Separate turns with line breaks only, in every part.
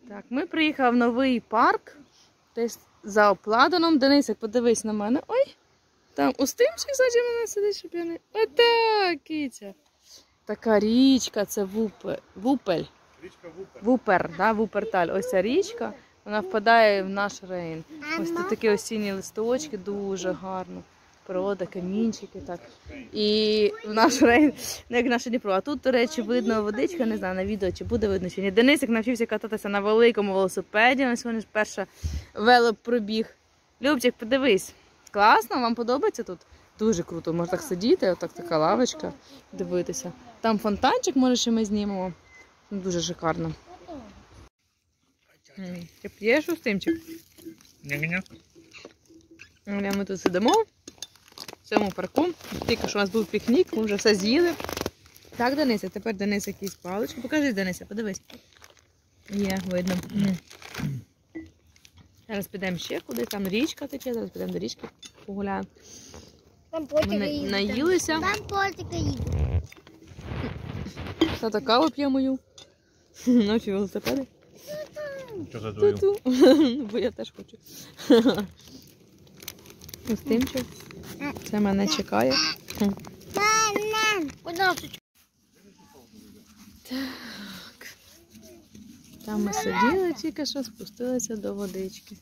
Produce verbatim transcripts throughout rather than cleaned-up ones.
Так, ми приїхали в новий парк, десь за Опладаном. Денисик, подивись на мене. Ой, там Устимчик ззаді мене сидить, щоб я не... Отак, киця. Така річка, це Вупе... Вупель.
Річка Вупер.
Вупер, да, Вуперталь. Ось ця річка, вона впадає в наш рейн. Ось тут такі осінні листочки, дуже гарно. Природа, камінчики, так. І в наш рейн, ну як наше Дніпро. А тут, до речі, видно водичка, не знаю, на відео, чи буде видно, чи ні. Денисик навчився кататися на великому велосипеді, ось вони ж перша велопробіг. Любчик, подивись. Класно, вам подобається тут? Дуже круто, можна так сидіти, отак така лавочка, дивитися. Там фонтанчик, може, ще ми знімемо. Дуже шикарно. Ти п'єш, Устимчик?
Ні-ні.
Ми тут сидимо. В цьому парку. Тільки що у нас був пікнік, ми вже все з'їли. Так, Денися, тепер Денис якісь палички. Покажи, Денися, подивись. Є, видно. Зараз підемо ще кудись, там річка тече, зараз підемо до річки, погуляємо.
Там потяги
Ми
їдуть.
наїлися.
Там потяги їдуть.
Тата каву п'є мою. Наші велосипеди.
Що за твою?
Ту-ту. Бо я теж хочу. Устимчик. Це мене чекає.
Мама, будь ласка.
Так. Там ми сиділи тільки що, спустилися до водички.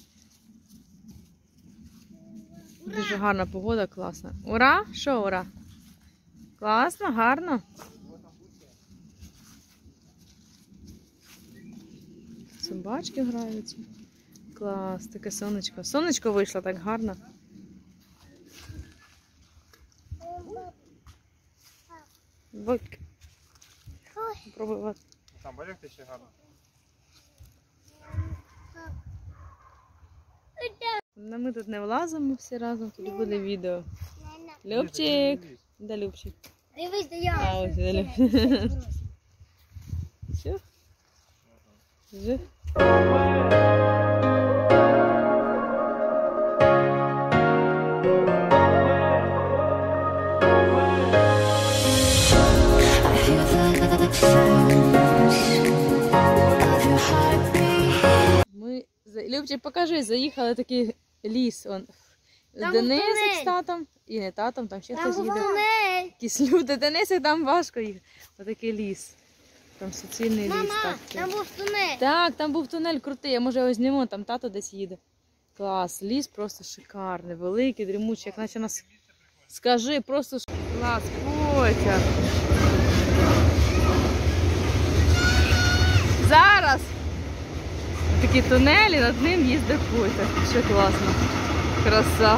Дуже гарна погода, класна. Ура! Що ура? Класно, гарно. Собачки граються. Клас, таке сонечко. Сонечко вийшло так гарно. Вот. Попробуй вот.
Там бачиш, ти ще гарно.
Ну, ми тут не влазимо всі разом, тоді буде відео. Любчик! Де Любчик?
Дивись, де я.
А, ось де Любчик. Все? Вже? Ми, Любчик, покажи, заїхали такий ліс. Он.
Там
Денисик
тунель.
з татом, і не татом, там ще
Там
хтось
був
їде.
тунель.
Якісь люди, Денисик, там важко їх. Отакий ліс. Там суцільний ліс.
Мама,
Так,
там був тунель.
так, там був тунель крутий, я може його зніму, там тато десь їде. Клас, ліс просто шикарний, великий, дрімучий, як наче нас... Скажи, просто ш... клас, потяг. Зараз такі тунелі, над ним їздить потяг. Що класно. Краса.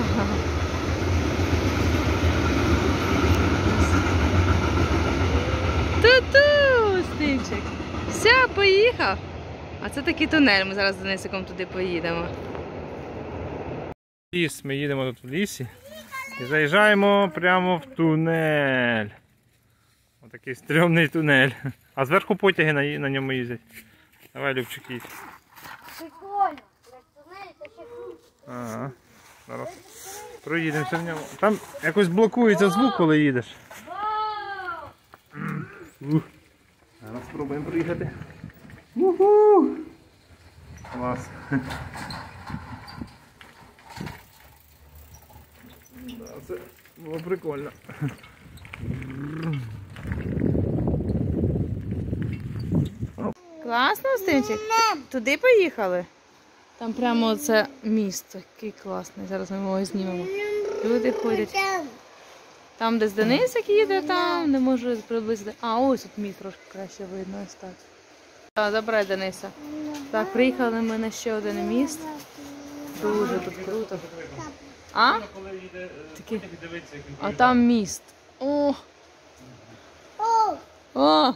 Ту-ту, Стивчик. Все, поїхав. А це такий тунель, ми зараз з Денисиком туди поїдемо.
Ліс, ми їдемо тут в лісі і заїжджаємо прямо в тунель. Отакий стрьомний тунель. А зверху потяги на, на ньому їздять. Давай, Любчик, їдь.
Прикольно. Тунель, це ще круто.
Ага. Зараз проїдемося в ньому. Там якось блокується звук, коли їдеш. Ух. Зараз спробуємо проїхати. Уху! Клас. Да, це було прикольно.
Класно, Стивчик? Туди поїхали? Там прямо це місто, який класний. Зараз ми його знімемо. Люди ходять. Там, де Денисик їде, там не можу приблизити. А, ось тут міст трошки краще видно, ось так. Так, забирай Дениса. Так, приїхали ми на ще один міст. Дуже тут круто. А? Такі. А там міст. О! О!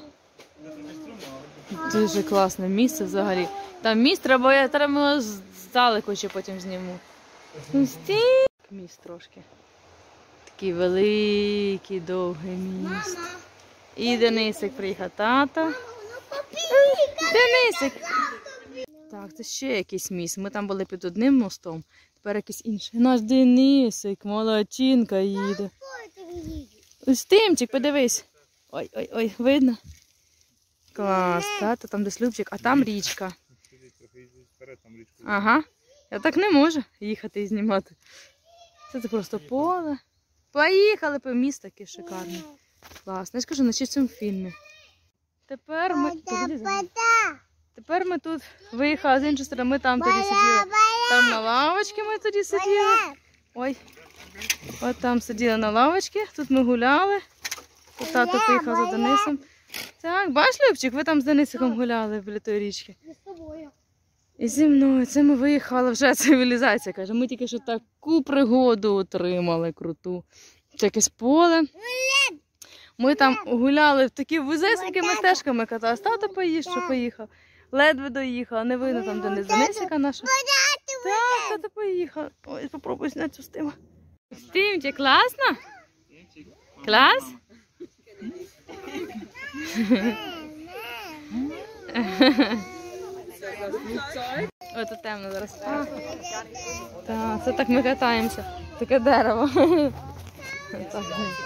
Дуже класне місце взагалі. Там міст, треба, я треба здалеку ще потім зніму. Міст трошки. Такий великий, довгий міст. І Денисик приїхав. Тата. Денисик. Так, це ще якийсь міст. Ми там були під одним мостом. Тепер якийсь інший. Наш Денисик, молодчинка їде. Устимчик, подивись. Ой-ой-ой, видно? Клас, тата, там десь Любчик, а там річка. Ага. Я так не можу їхати і знімати. Це це просто поле. Поїхали по місту таке шикарне. Класно. Я ж кажу, наче в цьому фільмі. Тепер ми... Тепер ми тут виїхали з іншої сторони, ми там тоді сиділи. Там на лавочці ми тоді сиділи. Ой. От там сиділи на лавочці, тут ми гуляли. Тут тато поїхав за Денисом. Так, бач, Любчик, ви там з Денисиком гуляли біля тої річки.
І з тобою.
І зі мною. Це ми виїхали, вже цивілізація, каже. Ми тільки що таку пригоду отримали круту. Це якесь поле. Ми там гуляли в такі вузесенькими стежками катались. Тато поїзд, що поїхав. Ледве доїхала, не видно там Денис Денисика наша. Так, тато поїхав. Ой, попробуй зняти цю стиму. Стимче, класно? Клас? Ой, тут темно зараз. А, так, це так ми катаємося. Таке дерево. Так.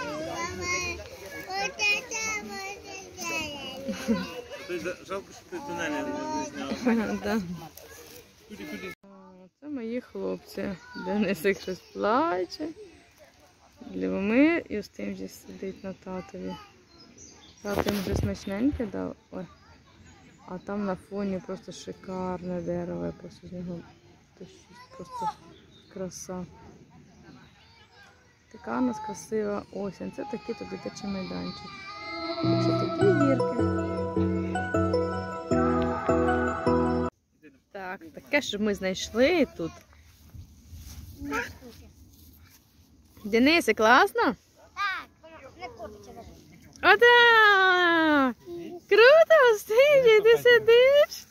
Жалко, що ти тунелі не зняв.
Да. Це мої хлопці. Денисик щось плаче. Любомир і Устим вже сидить на татові. Тато їм вже смачненьке дав. Ой. А там на фоні просто шикарне дерево. Я просто з нього просто краса. Така у нас красива осінь. Це такий тут дитячий майданчик. Це такі гірки. Так, таке, що ми знайшли тут. Денисе, класно?
Так, не котиться навіть.
Ота! Круто, Стиві, ти сидиш?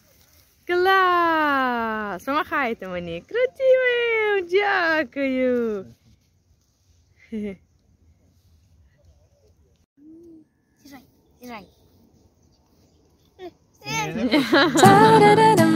Клас! Помахайте мені. Круті ви! Дякую!
З'їжджай, з'їжджай.
Ні, не